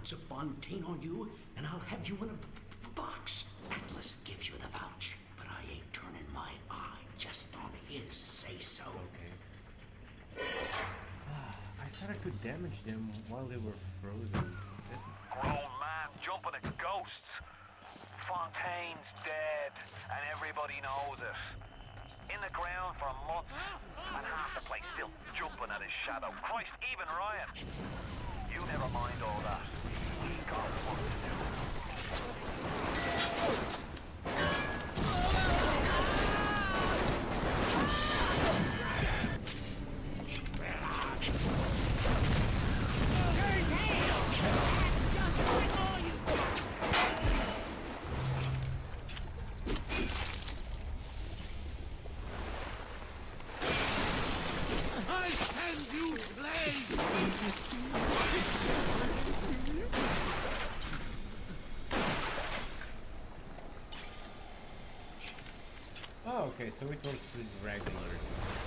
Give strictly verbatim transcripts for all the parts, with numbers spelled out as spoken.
lots of Fontaine on you, and I'll have you in a b b box. Atlas gives you the vouch, but I ain't turning my eye just on his say-so. Okay. I thought I could damage them while they were frozen. Grown man jumping at ghosts. Fontaine's dead, and everybody knows it. In the ground for months, and half the place still jumping at his shadow. Christ, even Ryan. You never mind all that. He's got work to do. Oh, okay, so it works with regulars.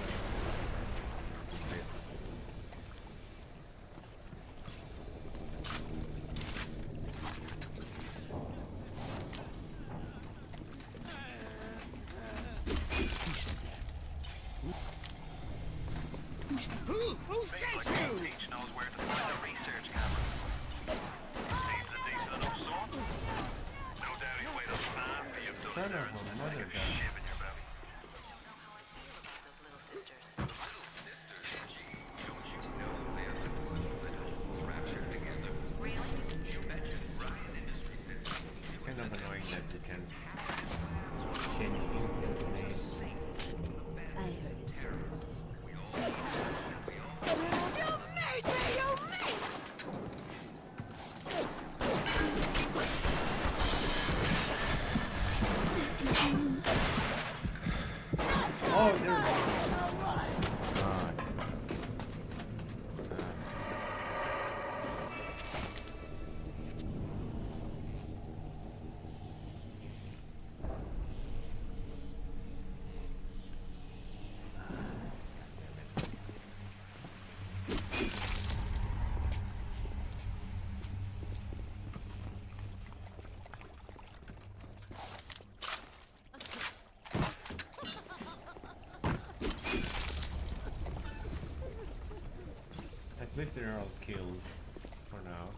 At least they're all killed for now.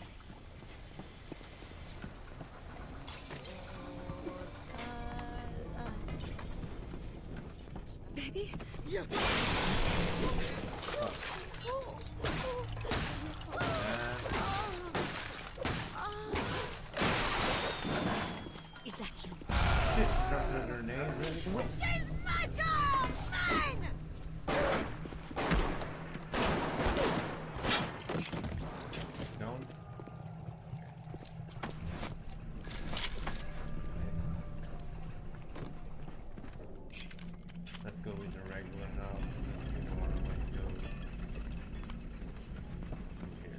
Baby? Yeah. Oh. Is that you? Shit, dropped a grenade really quick. She's my girl! Mine! Don't. Let's go with the regular now. You know where my skills. Here.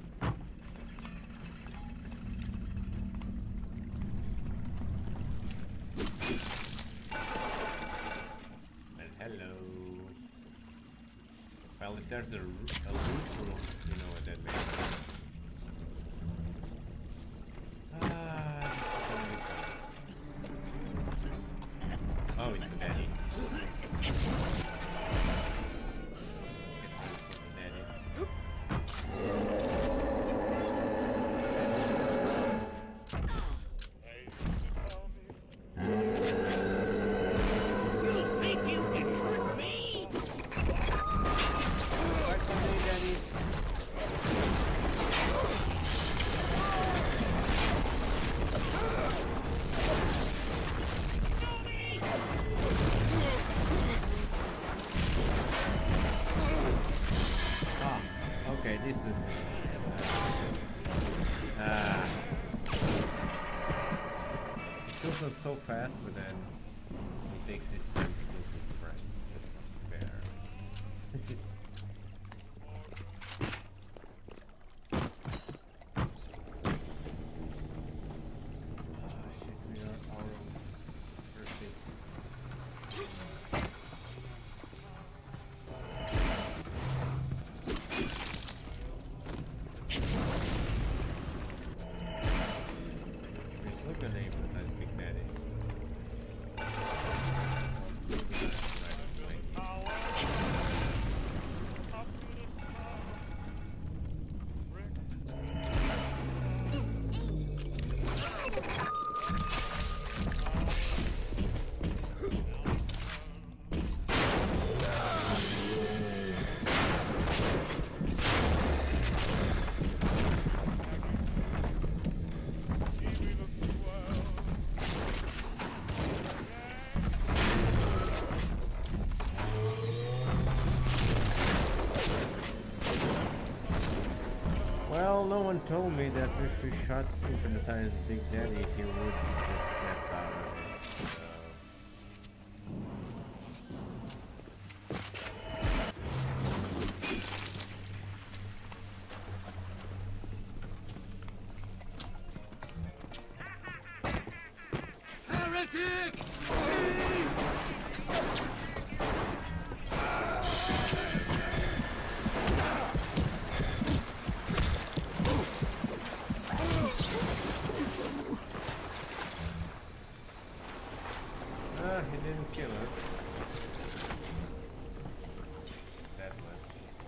And hello. Well, if there's a, a loot room, you know what that means. Ah, oh, it's a daddy. Let's get food for the daddy. You think you can trick me? Back to me, daddy. Ah, okay, this is. Ah. It kills us so fast, but then he takes his time to kill his friends. That's not fair. This is. Ah, shit, we are out of first aid kits. a good name for that Big Daddy. Well, no one told me that if we shot Hypnotized Big Daddy, he would just snap out of it. Heretic! Ah, he didn't kill us. That much.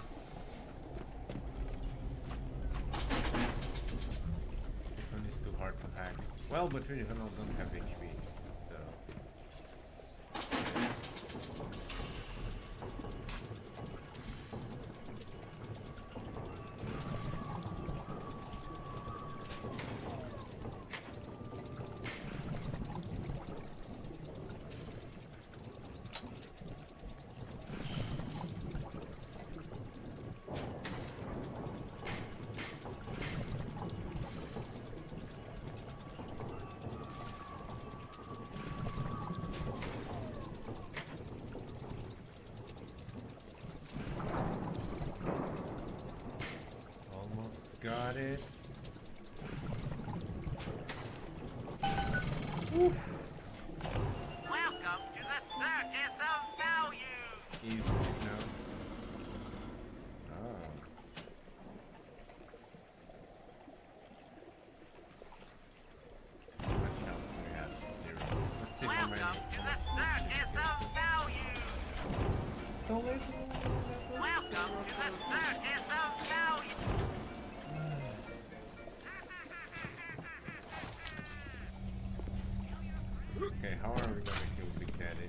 This one is too hard to hack. Well, but we even don't have H P, so... Got it. Oof. Welcome to the Circus of Value! Easy, no. Oh. What health do we have? Zero. Let's see how many. Welcome to the Circus of Value! So little. Welcome to the Circus of Value! Okay, how are we gonna kill Big Daddy?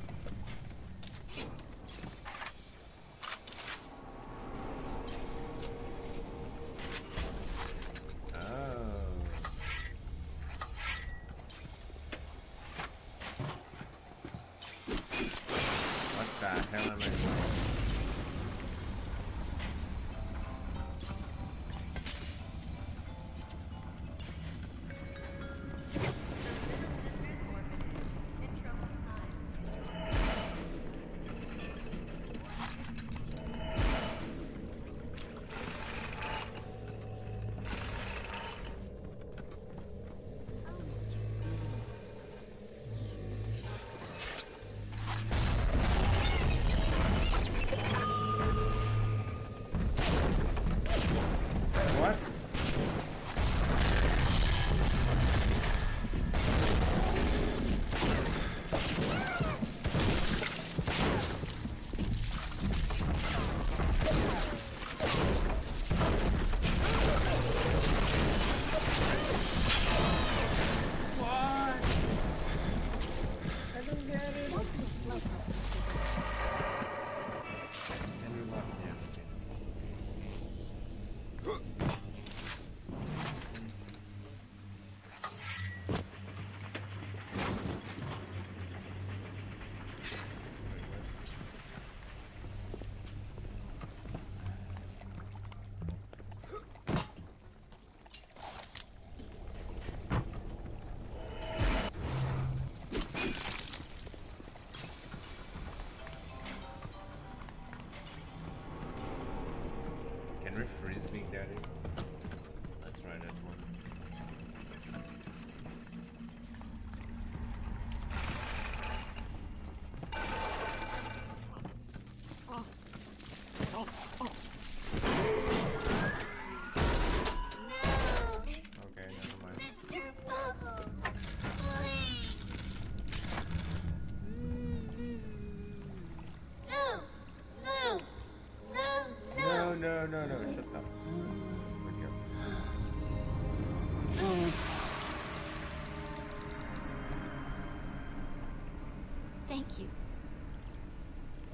Oh. What the hell am I doing?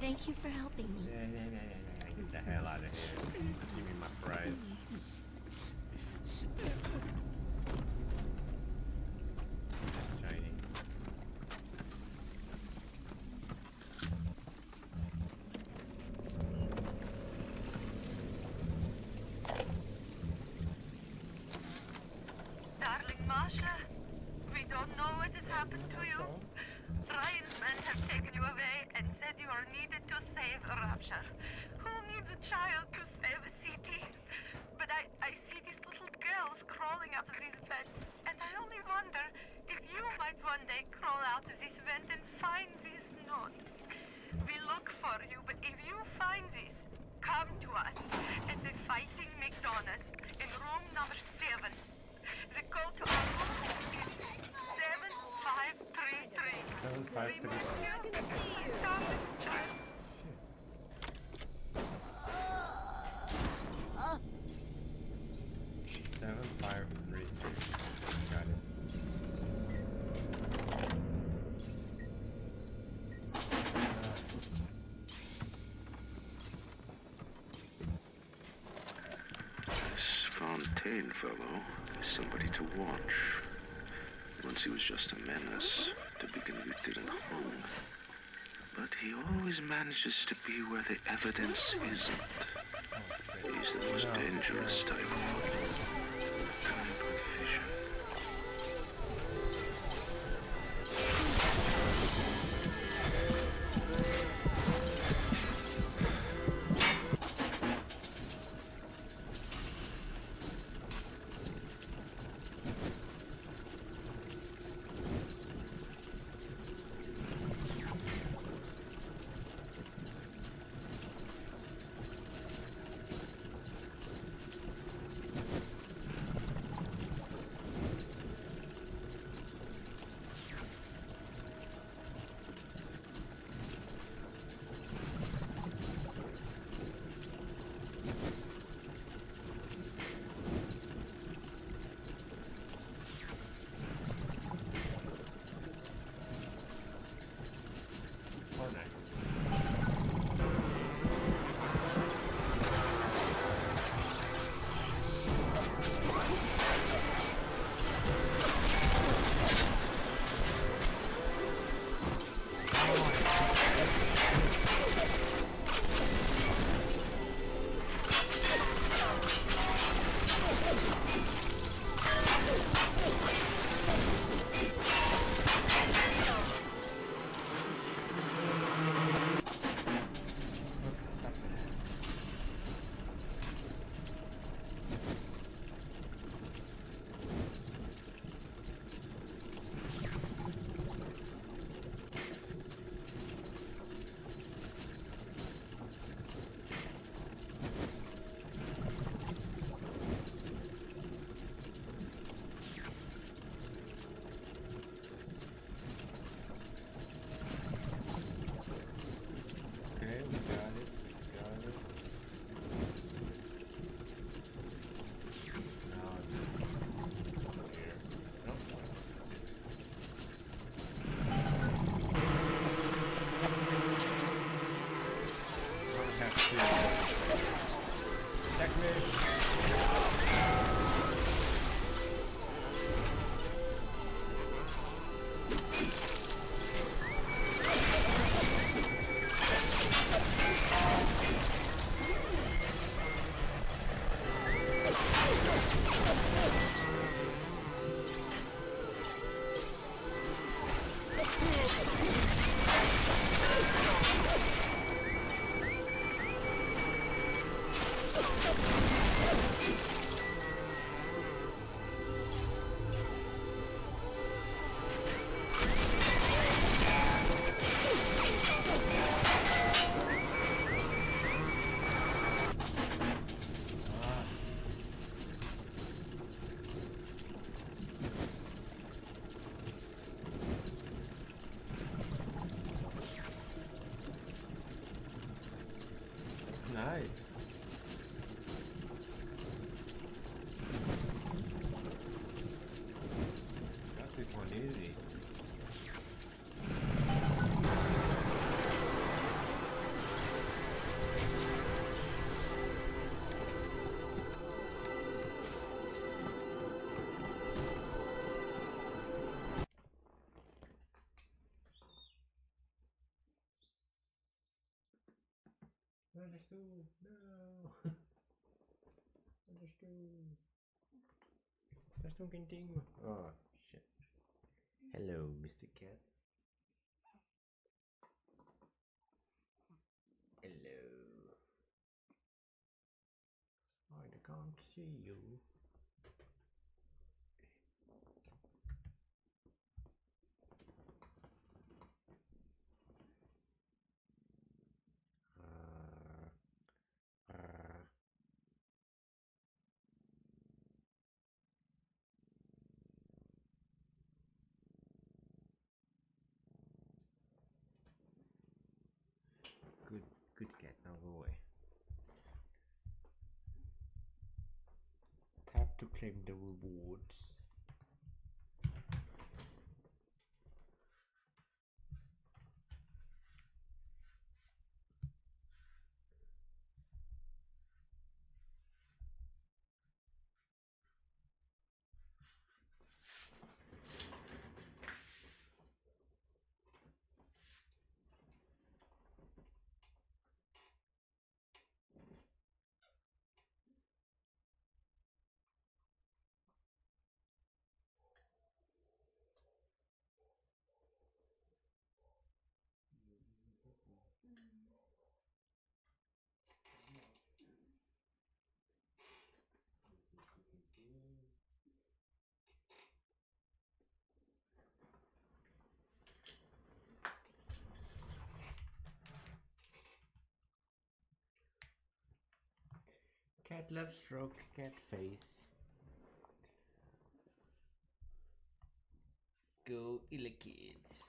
Thank you for helping me. Yeah, yeah, yeah, yeah, yeah. Get the hell out of here. Give me my prize. Shiny. Darling Masha, we don't know what has happened to you. Ryan's men have taken you away and said you are needed to save Rapture. Who needs a child to save a city? But I, I see these little girls crawling out of these vents, and I only wonder if you might one day crawl out of this vent and find this note. We look for you, but if you find this, come to us at the Fighting McDonald's in room number seven. The code to our room is seven five three three. seven five three three. seven five three three. Got it. This Fontaine fellow is somebody to watch. Once he was just a menace, to be convicted and hung. But he always manages to be where the evidence isn't. He's the most dangerous type of kind with vision. Nice. Got this one easy. Understood. No. Understood. Just don't continue. Oh shit. Hello, Mister Cat. Hello. I can't see you. Uh, uh. Good, good cat. Now go away. Tap to claim the rewards. Cat love stroke, cat face. Go illa kids.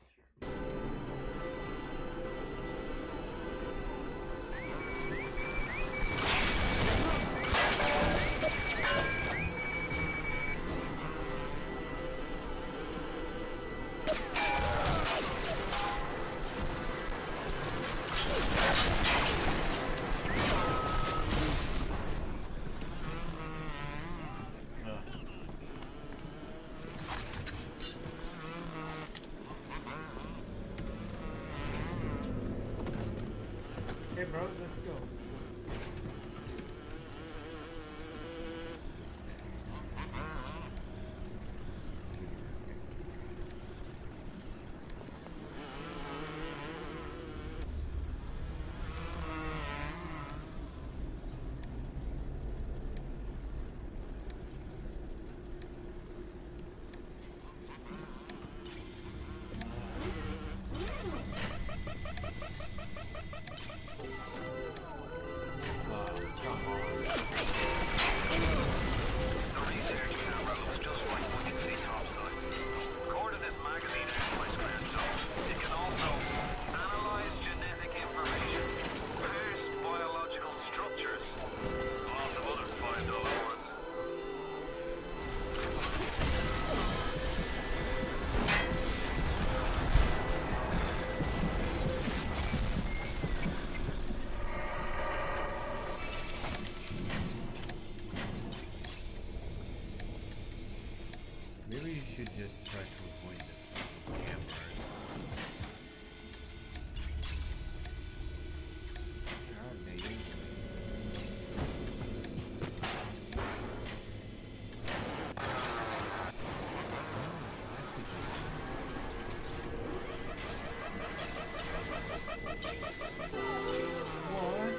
Hey bros, let's go. Let's go. Let's go. Maybe you should just try to avoid the camera. God, maybe. What?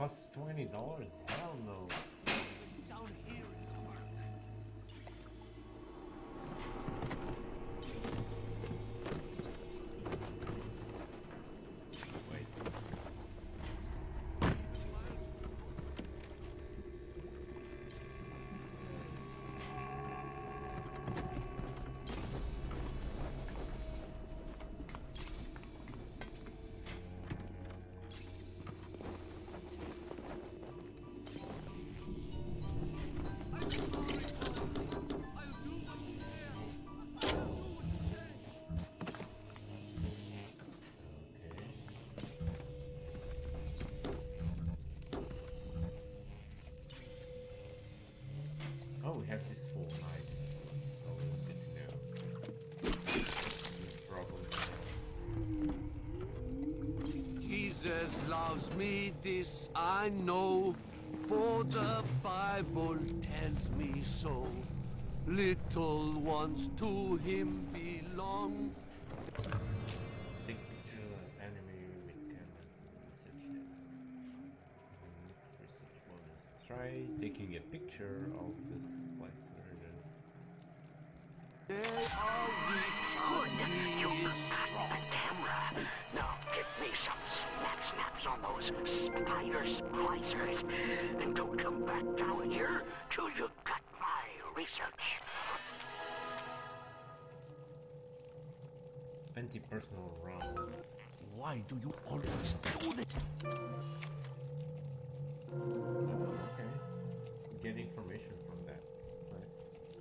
costs twenty dollars? Hell no. Down here in the market. Wait. Oh, we have this full. Nice. So good to know. No problem. Jesus loves me, this I know, for the Bible tells me so. Little ones to him belong. Take picture of an enemy with camera to research them. Research bonus. Try taking a picture of this place. They are weak, but he is strong. Camera. Now give me some snap snaps on those spider splicers. And don't come back down here till you've got my research. Anti-personal rounds. Why do you always do this? Oh, okay. Get information from that. That's nice.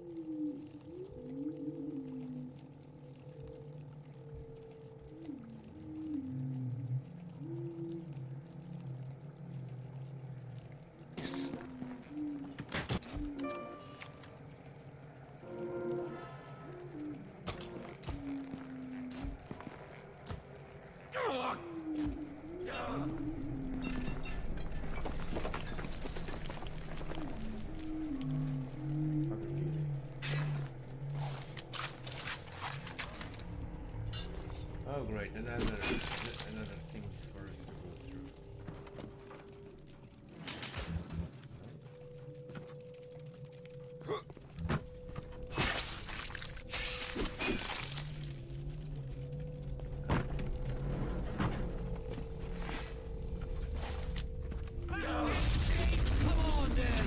Oh great, another another thing for us to go through. Come on then!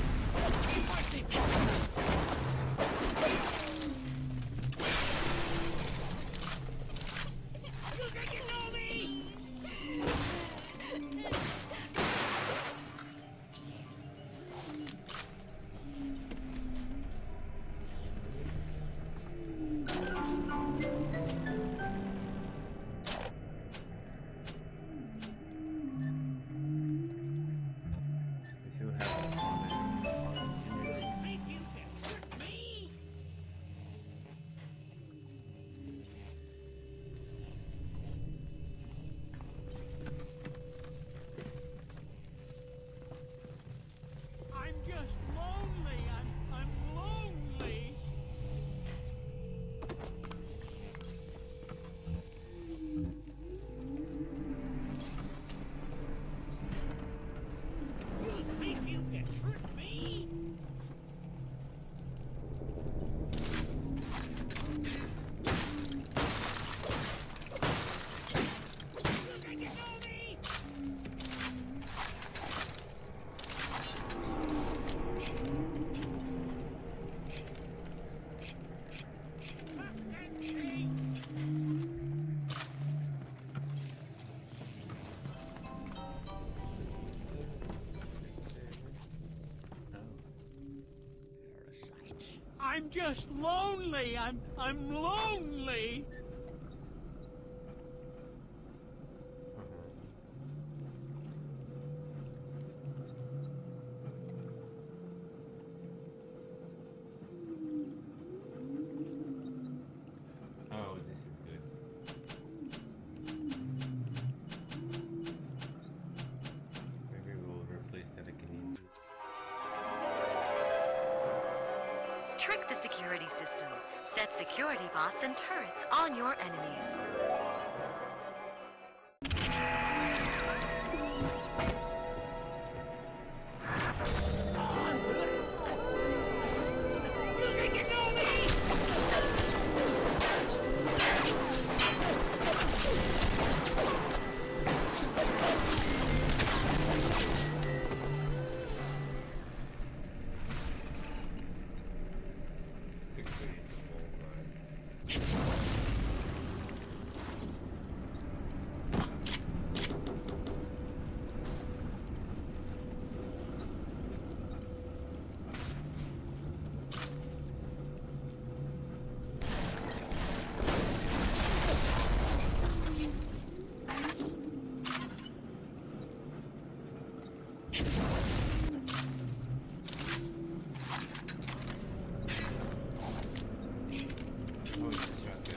We still have the comments. I'm just lonely. I'm I'm lonely. You think you can trick me? You think you know me? I'm just lonely. I'm I'm lonely. Oh, this is good. Maybe we'll replace telekinesis. Trick the security system. Set security bots and turrets on your enemies. Oh, it's a shotgun.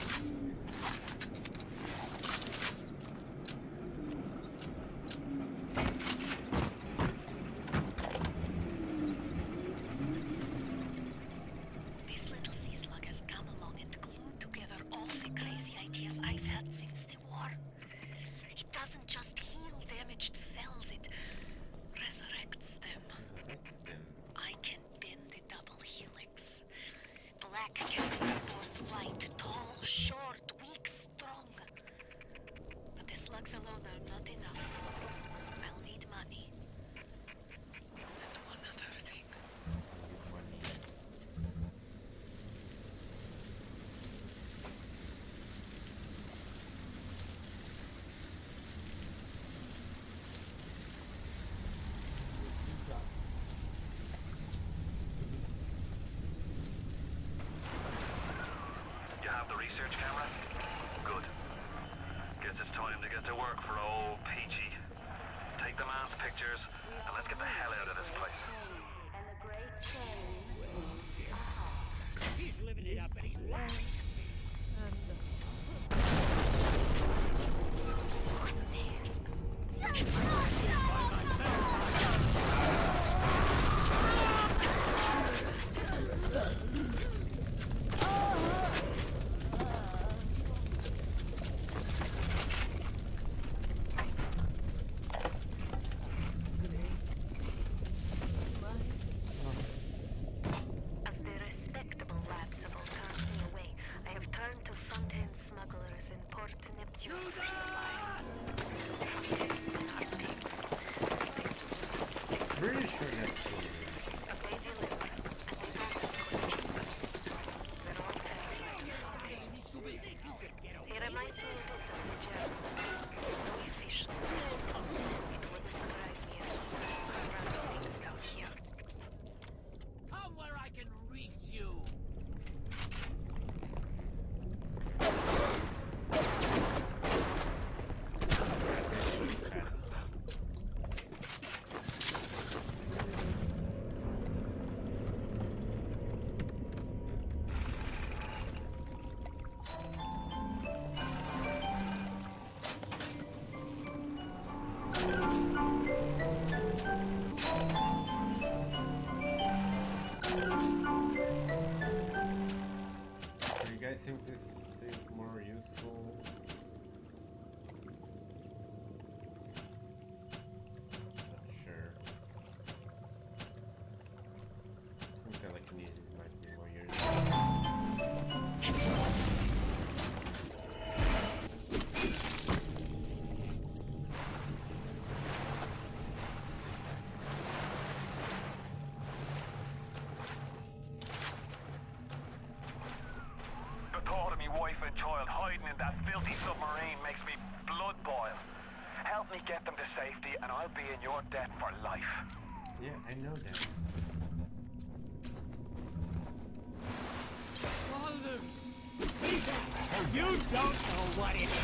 This little sea slug has come along and glued together all the crazy ideas I've had since the war. It doesn't just heal damaged cells, it resurrects them. Resurrects them. I can bend the double helix. Black can be born white, tall, short, weak, strong. But the slugs alone are not enough. I'll need money. And one other thing. Money. You have the research camera? Good. Guess it's time to get to work for old Peachy. Take the man's pictures, and let's get the hell out of this place. And the great chain leads us all. He's living it up and he's laughing. What's there? As the respectable Lapsable turns me away, I have turned to Fontaine smugglers in Port Neptune for supplies. Pretty sure that's true. They deliver, and they don't ask questions. They're all very like Fontaine. He reminds me a bit of the Germans. No efficient. It wouldn't surprise me if he pursued around things down here. Come where I can reach you. Do you guys think this is more useful? Not sure. I think telekinesis might be more useful. The thought of me wife and child hiding in that filthy submarine makes me blood boil. Help me get them to safety, and I'll be in your debt for life. Yeah, I know that. Father! You don't know what it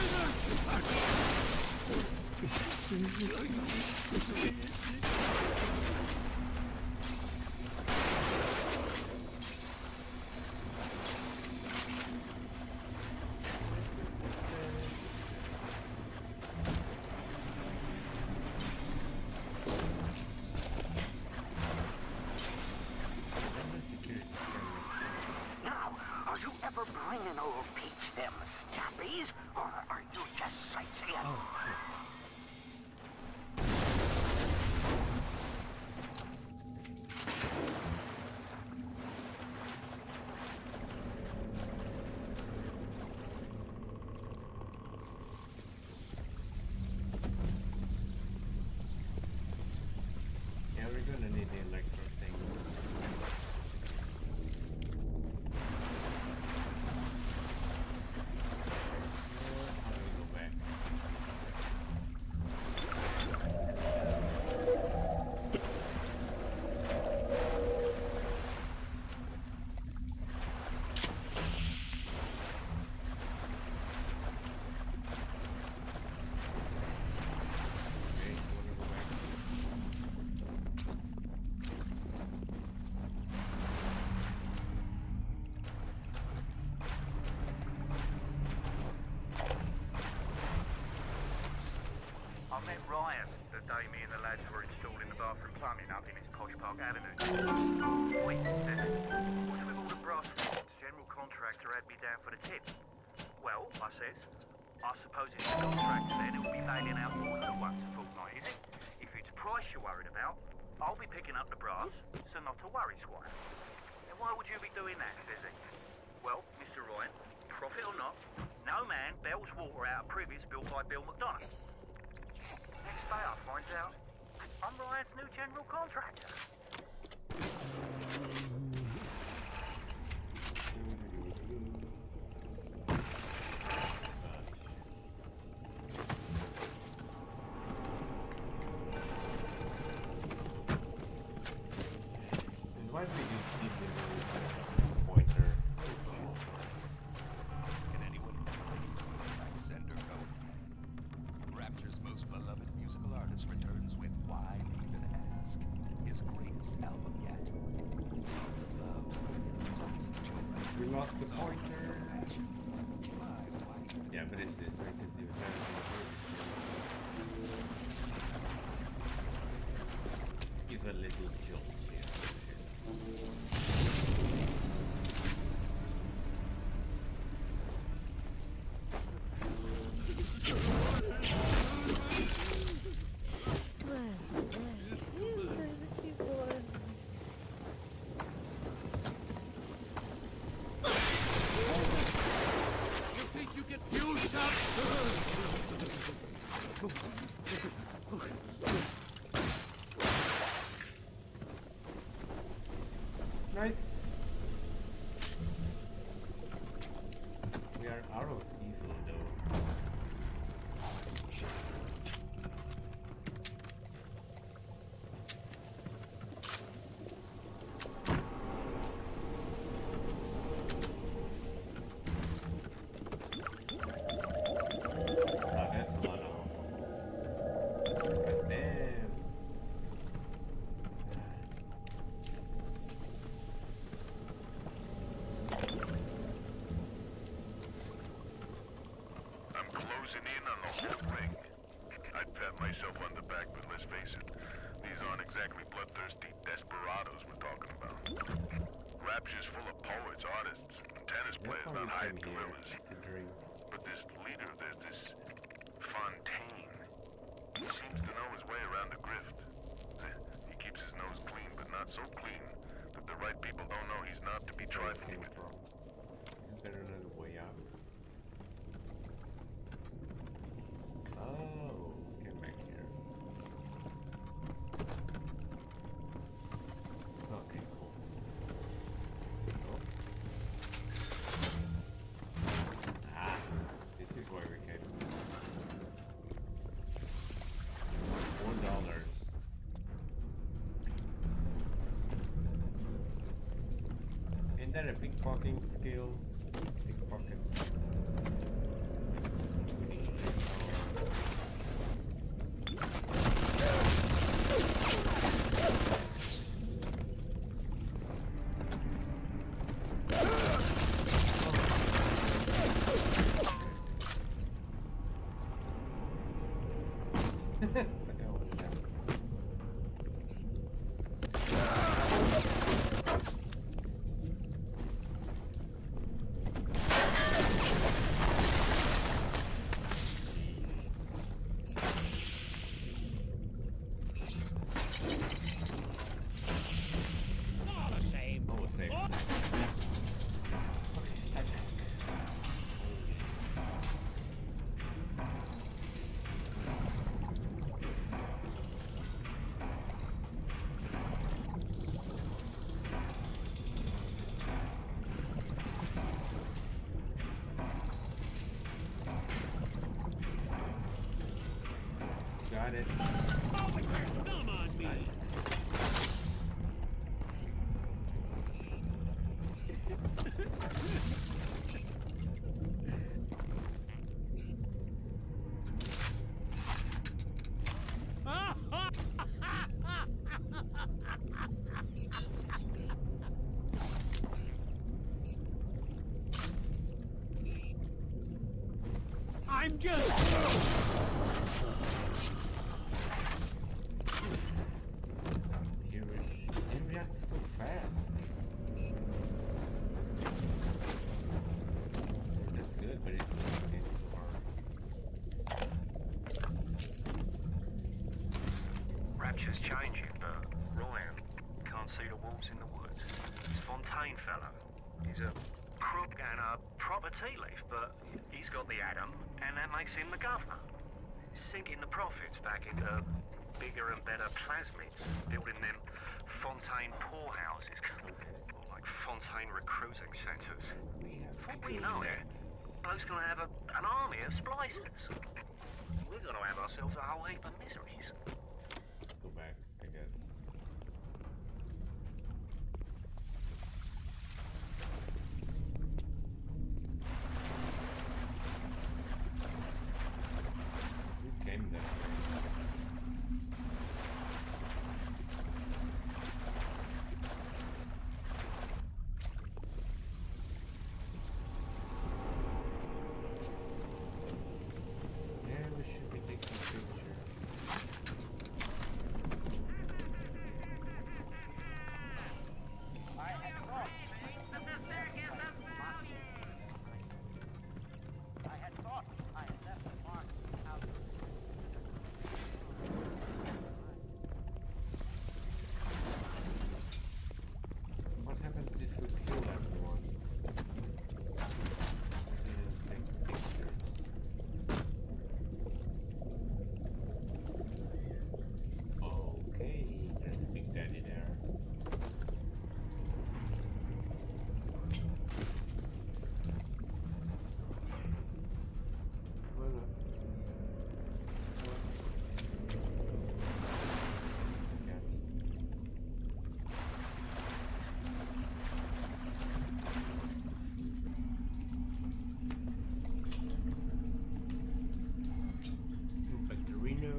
Now, are you ever bringing old Peach them snappies, or are you just sightseeing? Oh, shit. met Ryan the day me and the lads were installing the bathroom plumbing up in his Posh Park Avenue. Wait, said, what's with all the brass rods? General contractor had me down for the tip. Well, I says, I suppose it's the contractor then who'll be bailing out all at once a fortnight, is it? If it's price you're worried about, I'll be picking up the brass, so not to worry, Squire. And why would you be doing that, says he? Well, Mister Ryan, profit or not, no man bails water out of privies built by Bill McDonough. Next day I find out I'm Ryan's new general contractor. And why did you keep the little pointer? Can anyone like Sender go? Rapture's most beloved musical artist returns with Why Even Ask, his greatest album yet. Songs of love, songs of joy. We lost the pointer. Yeah, but it's this, right? Because you let's give a little jolt here. You think you can fuse up? Nice. We are out of evil though. Oh, that's a lot of. Damn. I'm closing in on the whole thing. I'd pat myself on the back, but let's face it, these aren't exactly bloodthirsty desperados we're talking about. Rapture's full of poets, artists, and tennis players, not hired gorillas. But this leader, there's this Fontaine. He seems to know his way around the grift. He keeps his nose clean, but not so clean that the right people don't know he's not to be trifled with. Isn't there another way out? Oh, get back here. Okay, cool. Oh. Ah, this is where we came from. Four dollars. Isn't that a pickpocketing skill? Pickpocket. All the same. Oh, safe. Okay, start attack. Got it. Come on, me. I'm just. Fontaine fella. He's a crook and a proper tea leaf, but he's got the Adam, and that makes him the governor. Sinking the profits back into bigger and better plasmids, building them Fontaine poorhouses, or like Fontaine recruiting centres. For all we know it, bloke's gonna have a, an army of splicers. We're gonna have ourselves a whole heap of miseries. Go back, I guess. Who came that way? Yeah, we should be taking pictures. I had thought. I had thought I had left the mark out. What happens if we kill everyone? We didn't take pictures. Okay, there's a big daddy there. Well, back to Reno.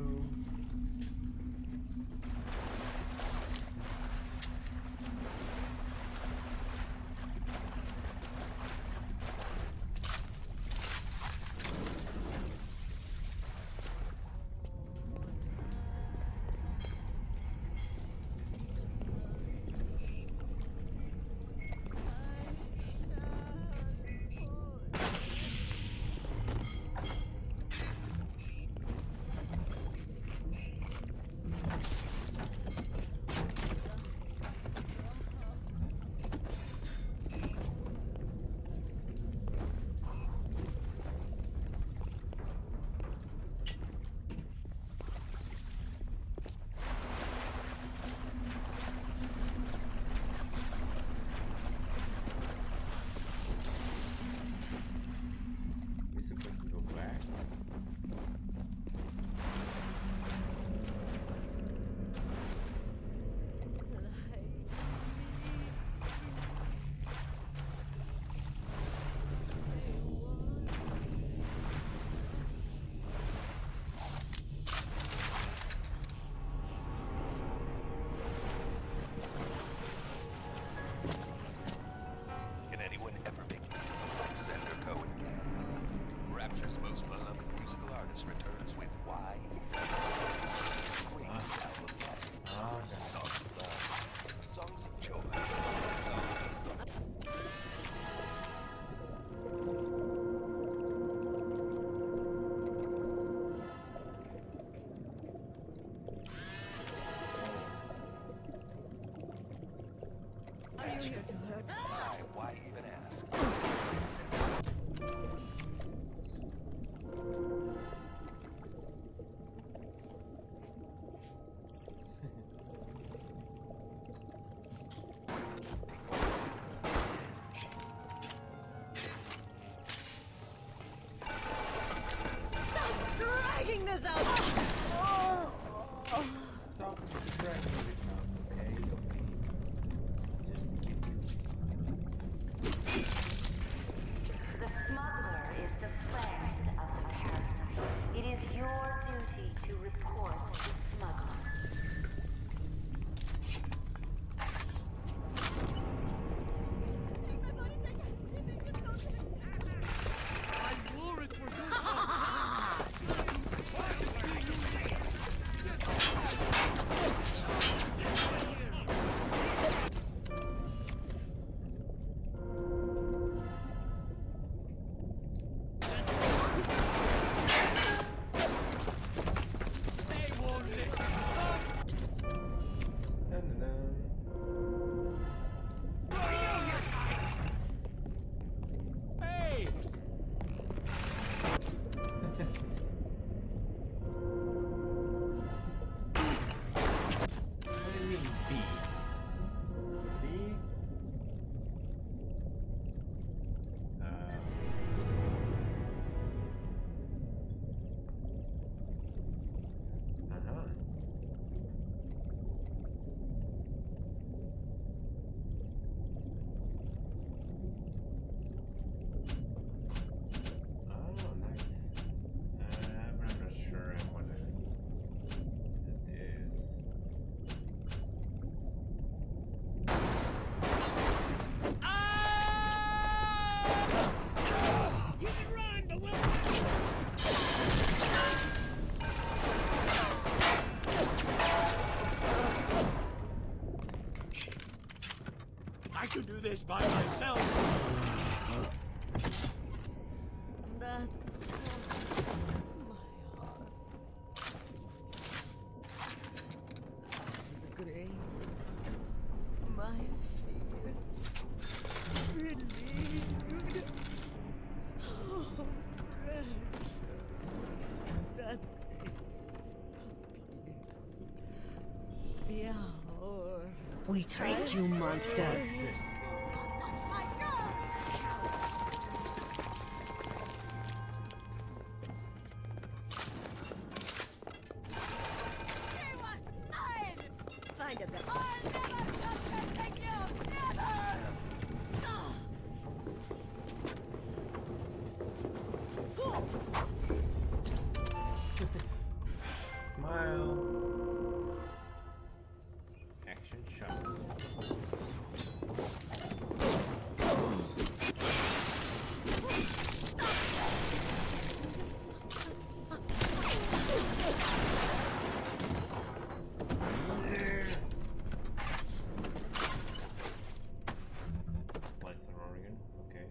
We're supposed to go back. Can anyone ever make it like Xander Cohen can? Rapture's most beloved musical artist returns with Why greatest album yet. Songs of love, songs of joy, songs Are you here to hurt? Why, why even ask? Stop dragging this out! Oh. Oh. Stop dragging this out, okay? Okay. Just keep it. The smuggler is the friend of the parasite. It is your duty to report the smuggler. I wore it for good. this by myself. That the graves, my fears relieved. Oh, precious, that grace the hour. We trapped you, monster. Find a better. I'll never stop testing you! Never! Smile. Action shot. Western Oregon, okay.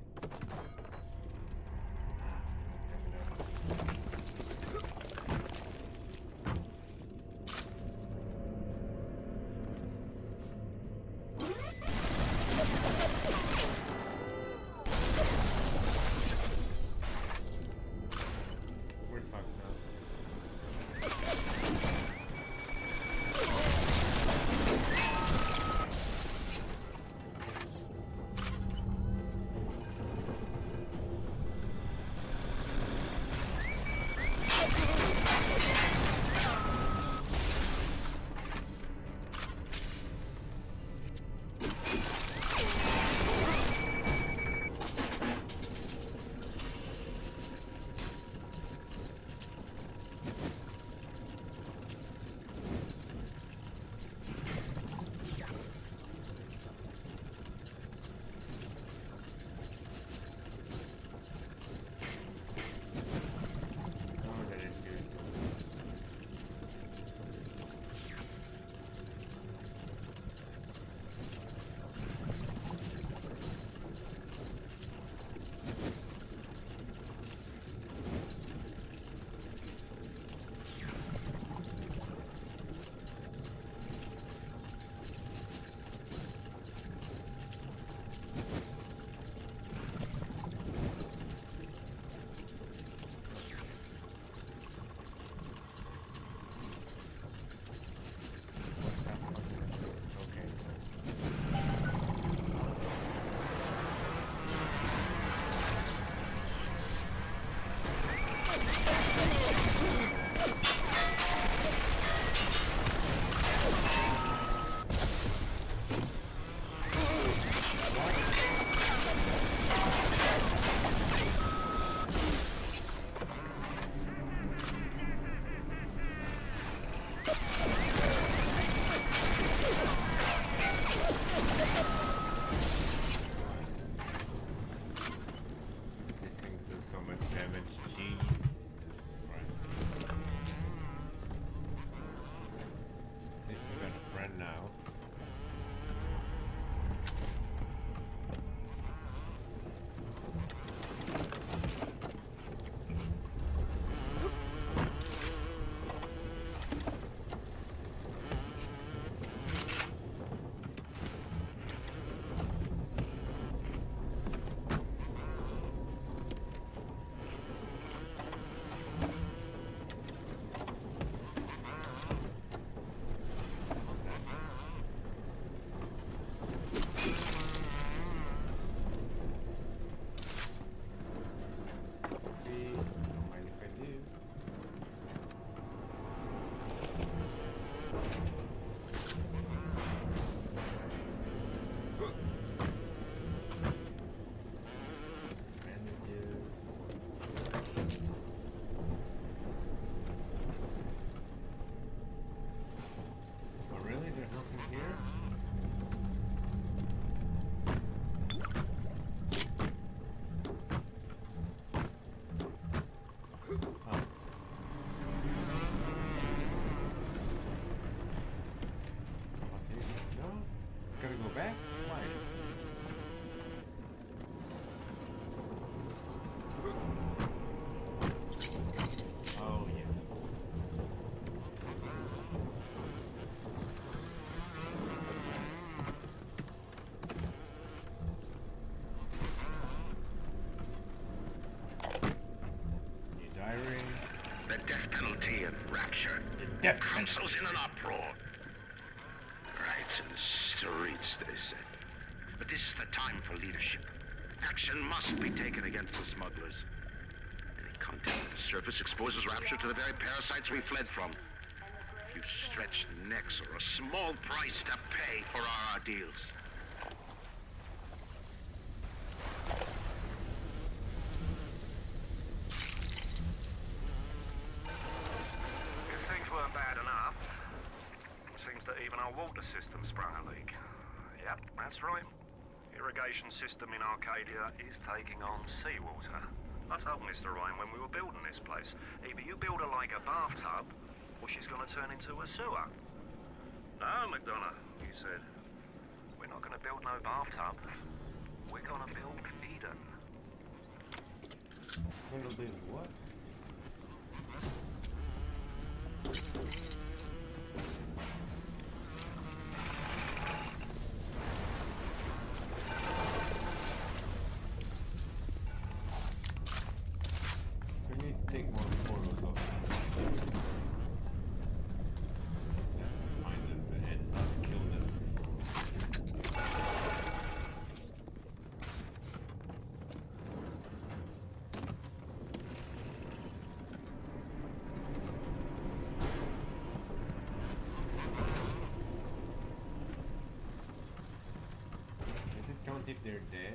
We're fucked now. Oh, that is good. death penalty and rapture. The death Council's in an uproar. Riots in the streets, they said. But this is the time for leadership. Action must be taken against the smugglers. Any contact with the surface exposes Rapture to the very parasites we fled from. A few stretched necks or a small price to pay for our ideals. If things weren't bad enough, it seems that even our water system sprung a leak. Yep, that's right. Irrigation system in Arcadia is taking on seawater. I told Mister Ryan when we were building this place, either you build her like a bathtub, or she's gonna turn into a sewer. No, McDonough, he said. We're not gonna build no bathtub. We're gonna build Eden. Gonna build what? So we need to take more photos of this. Find them and not kill them. Does it count if they're dead?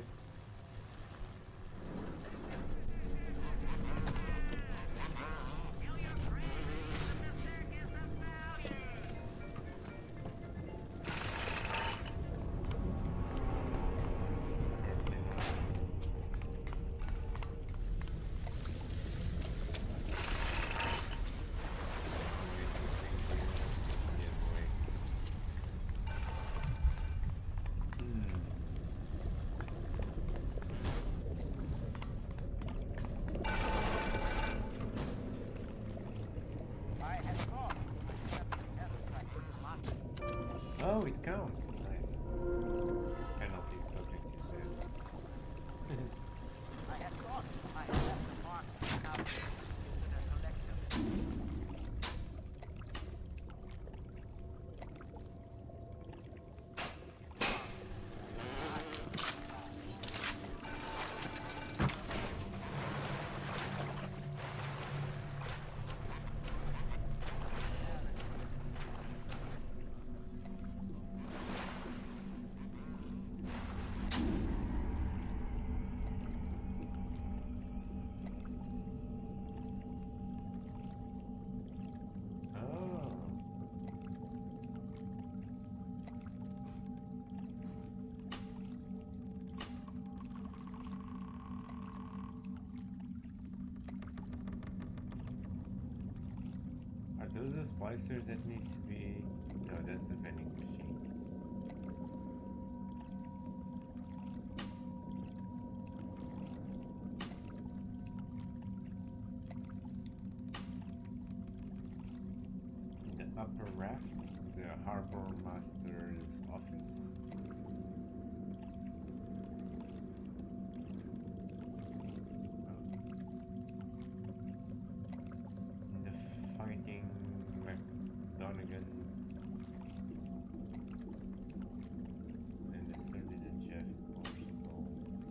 Oh, it counts. Nice. Penalty subject is dead. I had thought I had left the mark out to the collector. Are those the splicers that need to be... No, that's the vending machine. The upper raft, the harbor master's office. Finding McDonagans and the Sergeant Jeff Borstal.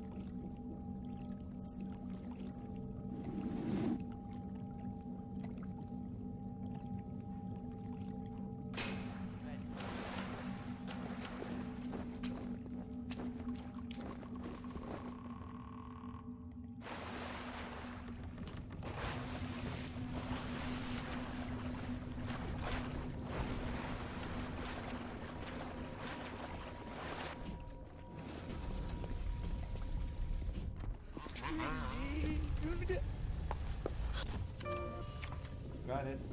Got it.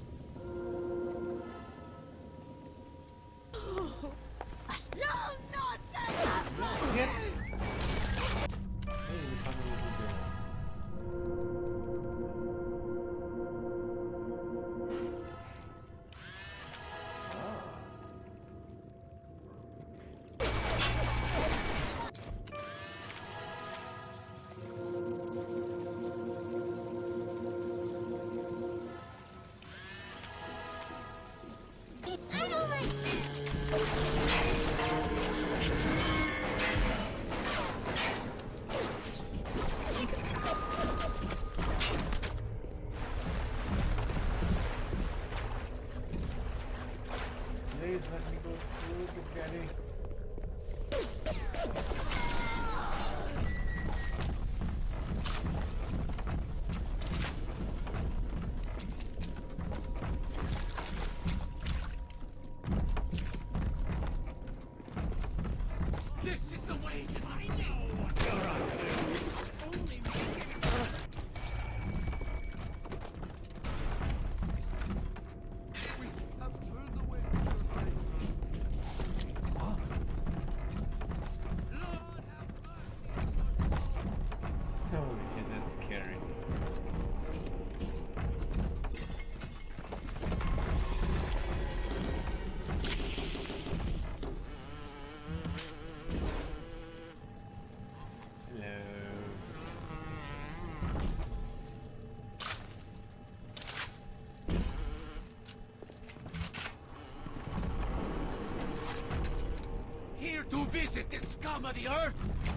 No, not that! Yeah. Hey, we found a little girl. That's scary. Here to visit the scum of the earth?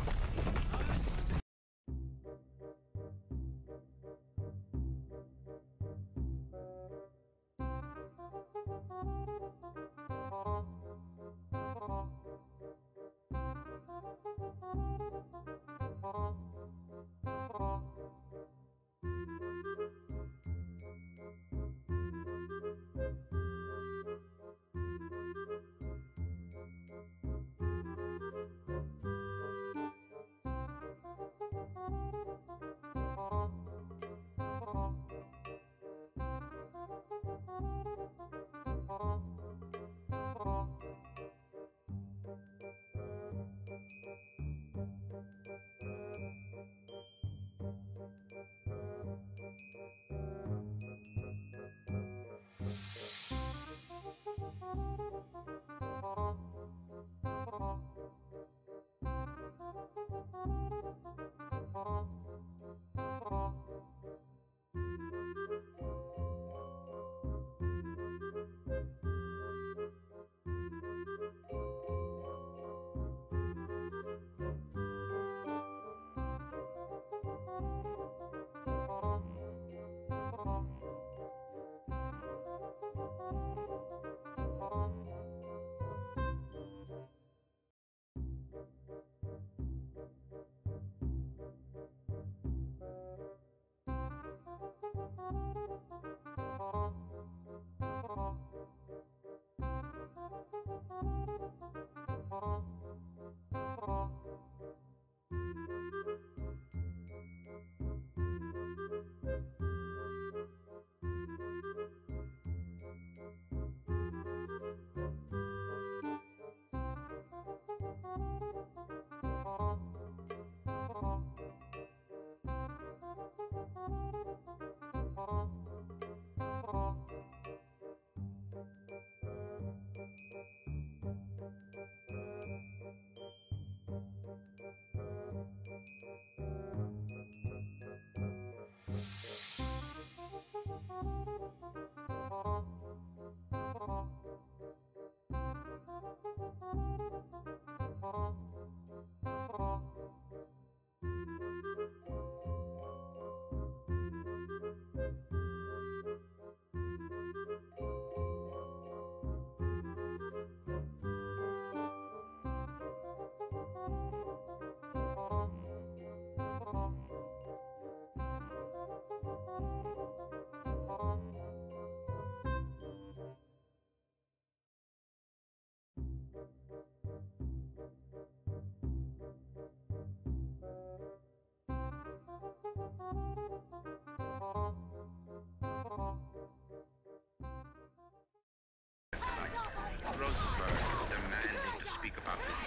Rosenberg is demanding to speak about this.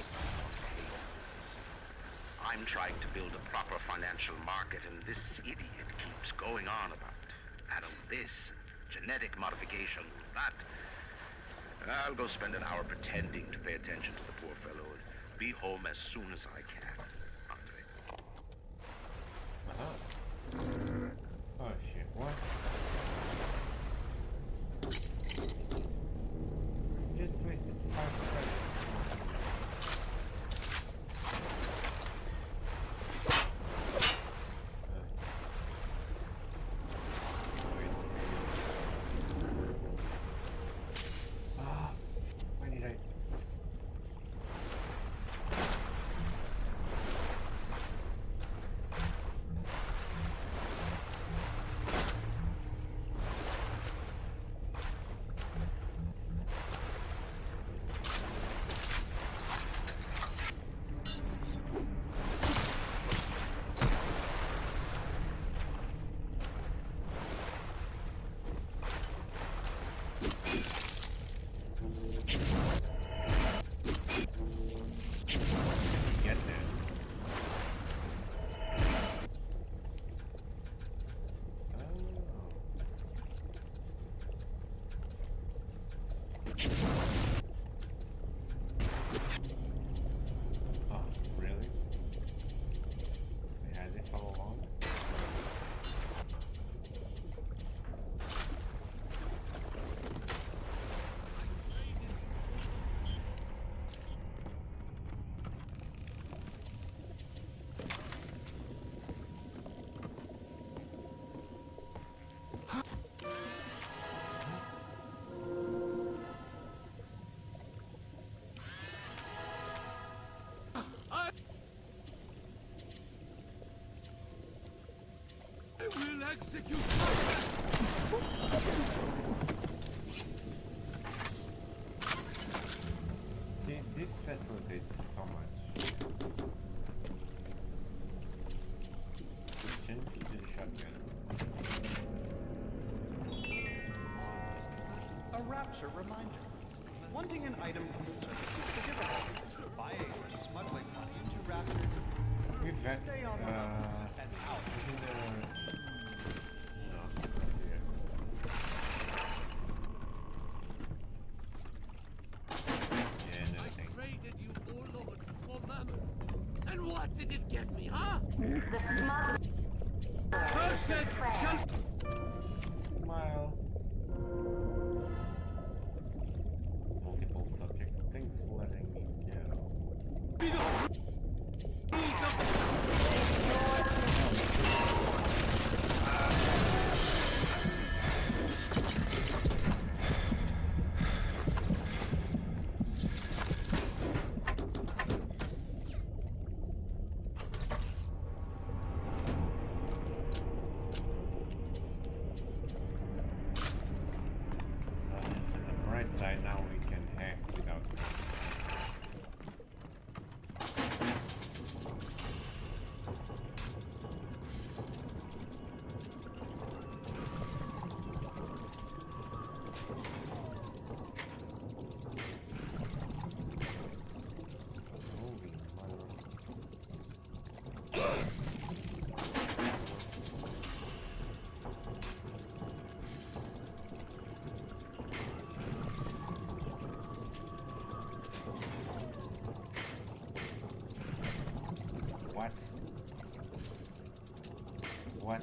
I'm trying to build a proper financial market, and this idiot keeps going on about Adam this, genetic modification, that. I'll go spend an hour pretending to pay attention to the poor fellow and be home as soon as I can. Andre. Uh-huh. Oh shit, what? Just wasted five credits. Oh, really? They had this all along? I will execute. See, this facilitates so much. Change to the shotgun. A Rapture reminder. Wanting an item from the service is difficult. Buying or smuggling money into Rapture. We've had, Stay on the uh, hunt and out. isn't there... No, it's not here. Yeah, no I thanks. traded you, O Lord, for mammon. And what did it get me, huh? The smuggler Cursed shall... Smile. Multiple subjects. Thanks for letting me know. be the rules of... Side now we can hack without What? What?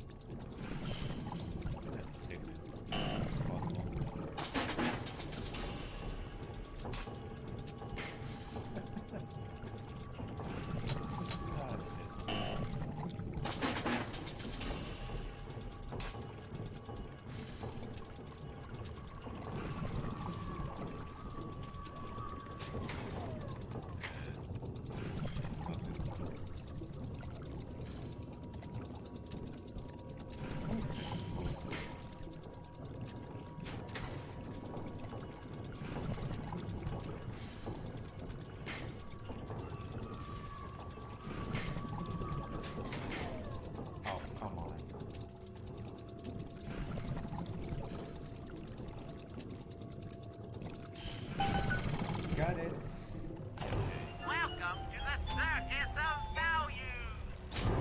Got it. Welcome to the Circus of Value.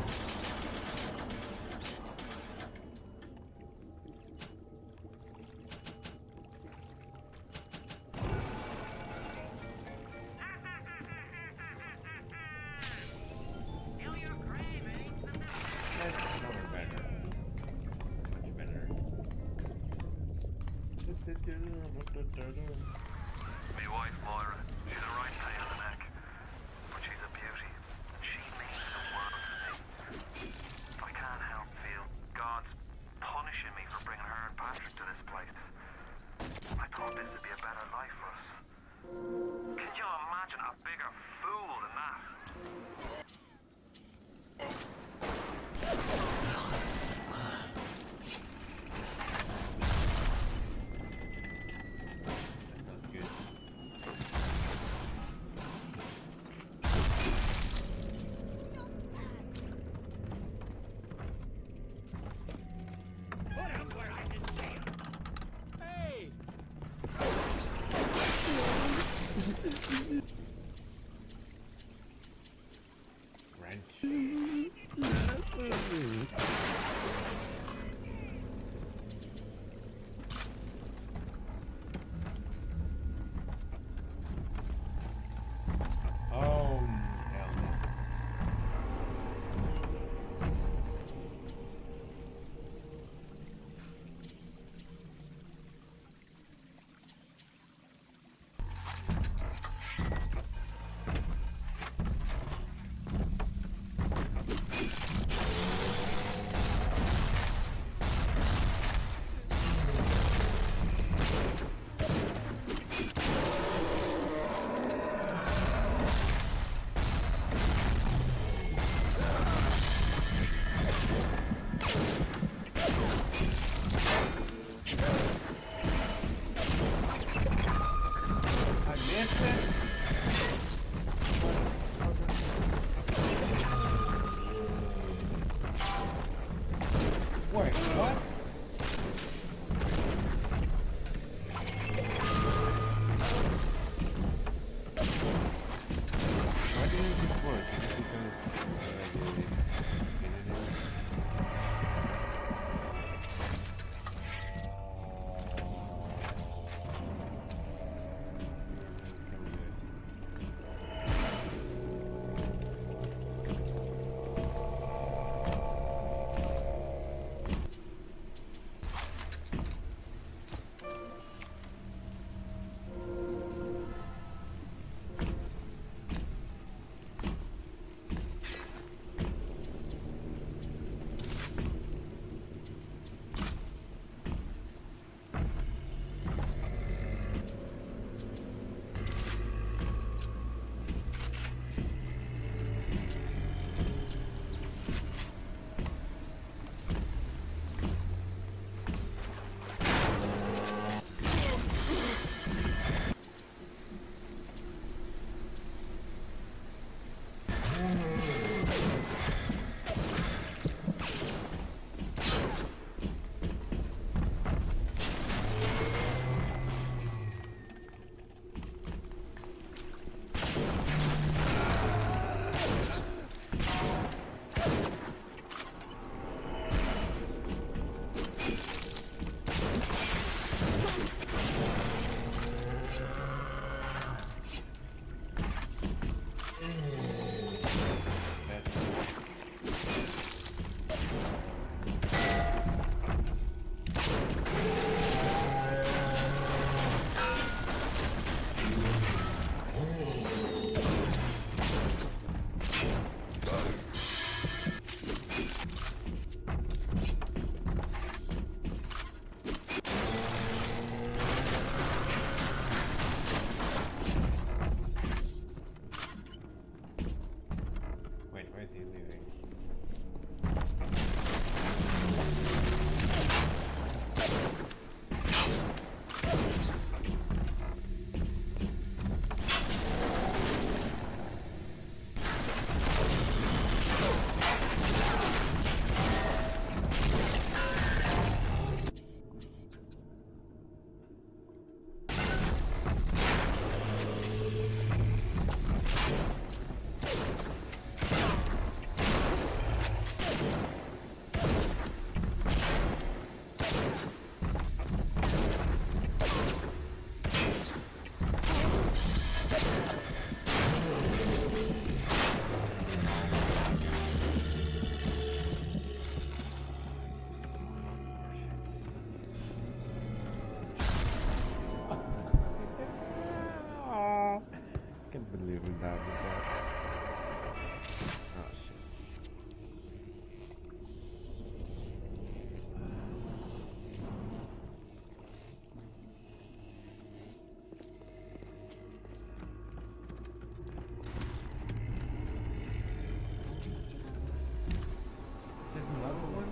Feel your cravings and That's more better. Much better. My wife Moira, she's a right pain in the neck, but she's a beauty. She means the world to me. I can't help feel God's punishing me for bringing her and Patrick to this place. I thought this would be a better life for us. Can you imagine a bigger fool than that? That sounds good. is he leaving? Can't believe we died with that. Oh shit. There's another one?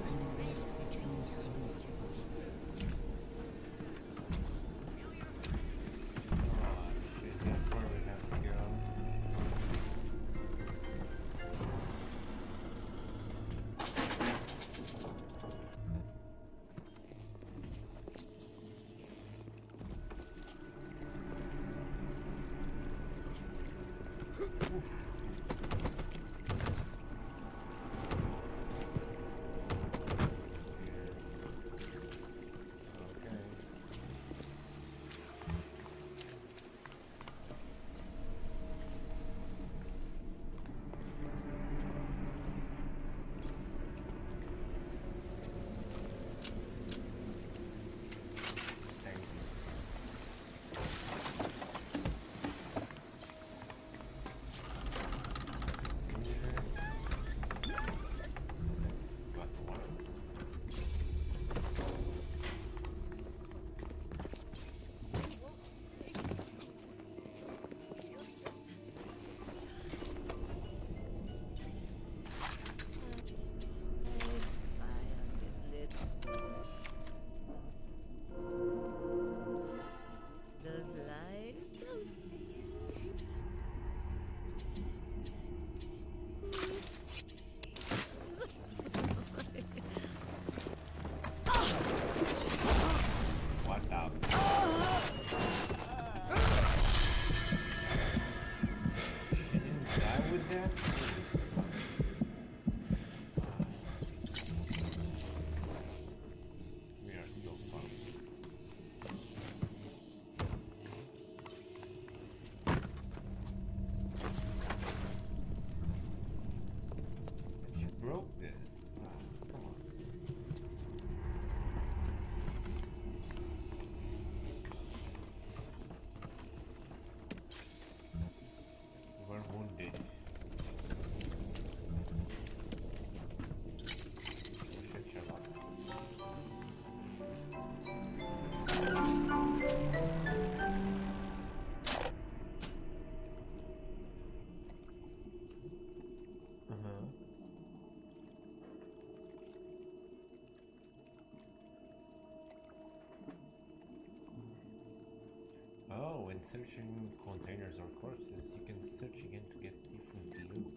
Oh, when searching containers or corpses, you can search again to get different loot.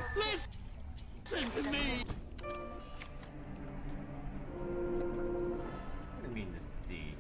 Listen to me! What do you mean the sea?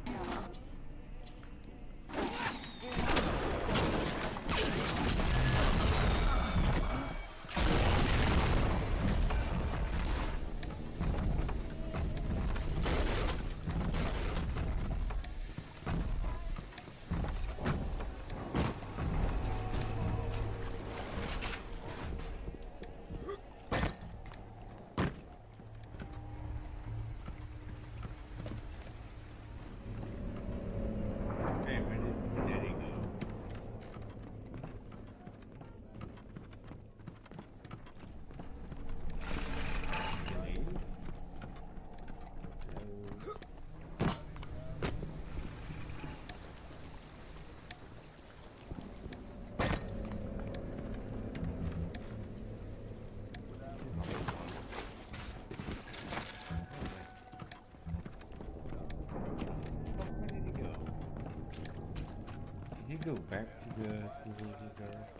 Did you go back to the teenager girl?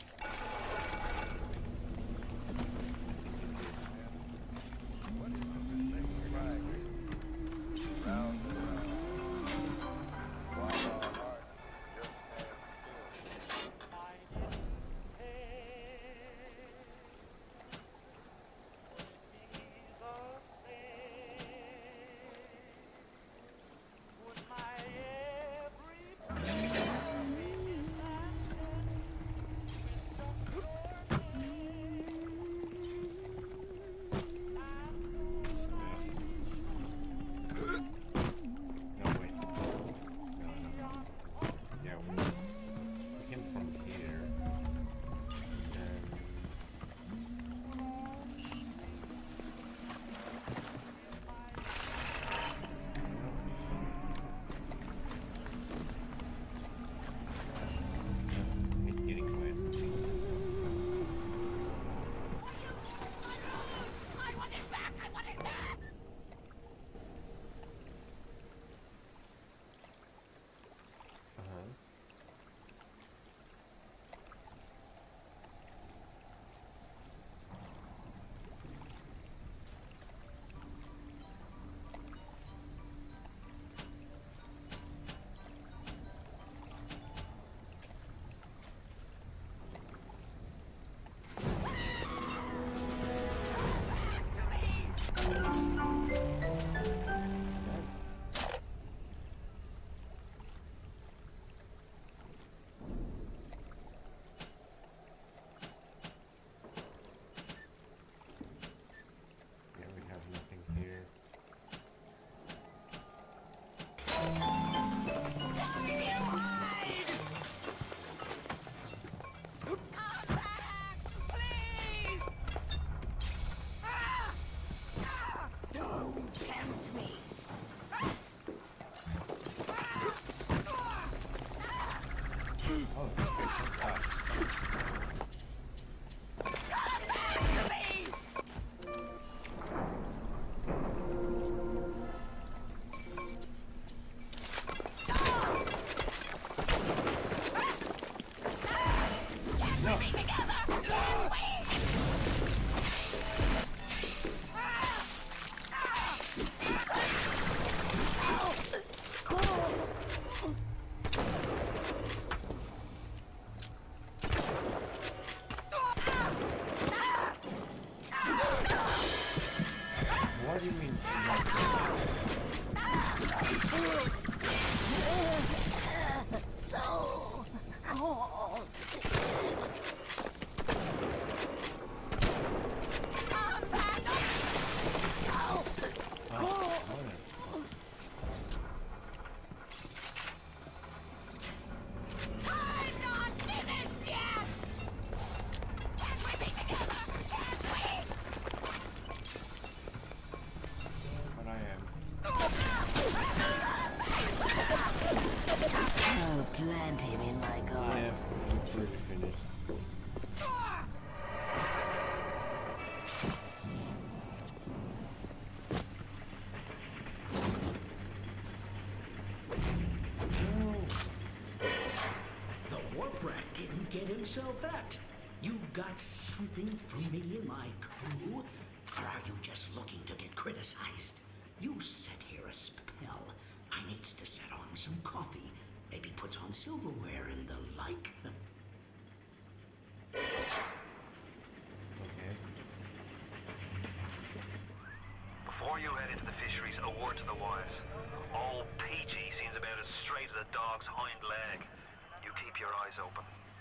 Plant him in my garden. Yeah, I'm pretty finished. The warp rat didn't get himself that. You got something from me and my crew? Or are you just looking to get criticized? You set here a spell. I needs to set on some coffee. Maybe put on silverware and the like. Okay. Before you head into the fisheries, a word to the wise. Old Peachy seems about as straight as a dog's hind leg. You keep your eyes open.